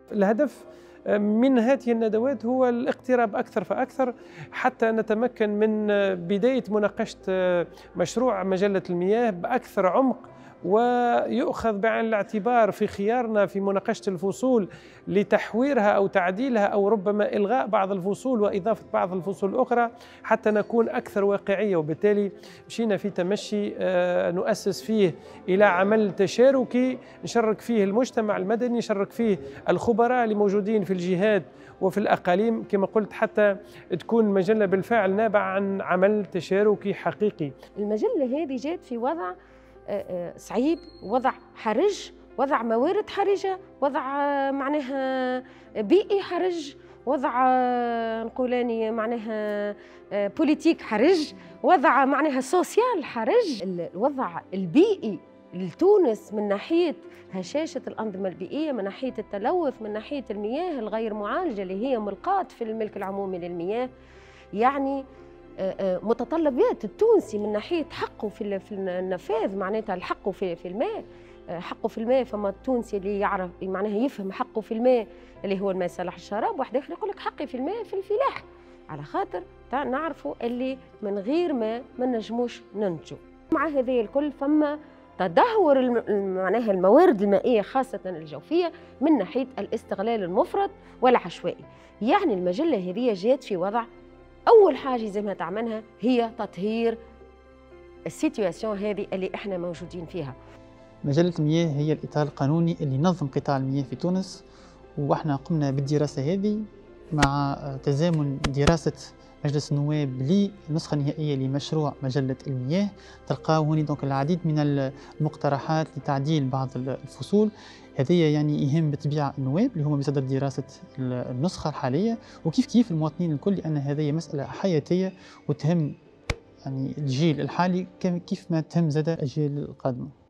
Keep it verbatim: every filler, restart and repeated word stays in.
الهدف من هذه الندوات هو الاقتراب أكثر فأكثر حتى نتمكن من بداية مناقشة مشروع مجلة المياه بأكثر عمق، ويؤخذ بعين الاعتبار في خيارنا في مناقشة الفصول لتحويرها أو تعديلها أو ربما إلغاء بعض الفصول وإضافة بعض الفصول الأخرى حتى نكون أكثر واقعية. وبالتالي مشينا في تمشي نؤسس فيه إلى عمل تشاركي نشارك فيه المجتمع المدني، نشارك فيه الخبراء اللي موجودين في الجهات وفي الأقاليم كما قلت، حتى تكون مجلة بالفعل نابعة عن عمل تشاركي حقيقي. المجلة هذه جات في وضع صعيب، وضع حرج، وضع موارد حرجة، وضع معناها بيئي حرج، وضع نقولاني معناها بوليتيك حرج، وضع معناها سوسيال حرج. الوضع البيئي لتونس من ناحية هشاشة الأنظمة البيئية، من ناحية التلوث، من ناحية المياه الغير معالجة اللي هي ملقاة في الملك العمومي للمياه، يعني متطلبات التونسي من ناحيه حقه في في النفاذ، معناتها الحق في في الماء، حقه في الماء. فما التونسي اللي يعرف معناها يفهم حقه في الماء اللي هو الماء صالح الشراب، واحد اخر يقول لك حقي في الماء في الفلاح، على خاطر نعرفوا اللي من غير ما ما نجموش ننتجوا. مع هذه الكل فما تدهور معناها الموارد المائيه خاصه الجوفيه من ناحيه الاستغلال المفرط والعشوائي. يعني المجله هذه جات في وضع أول حاجة لازمها تعملها هي تطهير السيتواسيون هذه اللي احنا موجودين فيها. مجلة المياه هي الإطار القانوني اللي ينظم قطاع المياه في تونس، واحنا قمنا بالدراسة هذه مع تزامن دراسة مجلس النواب للنسخة النهائية لمشروع مجلة المياه. تلقاو هنا دونك العديد من المقترحات لتعديل بعض الفصول. هذه يعني يهم بالطبيعة النواب اللي هم بصدد دراسة النسخة الحالية، وكيف كيف المواطنين الكل، لأن هذه مسألة حياتية وتهم يعني الجيل الحالي كيف ما تهم زاد الأجيال القادمة.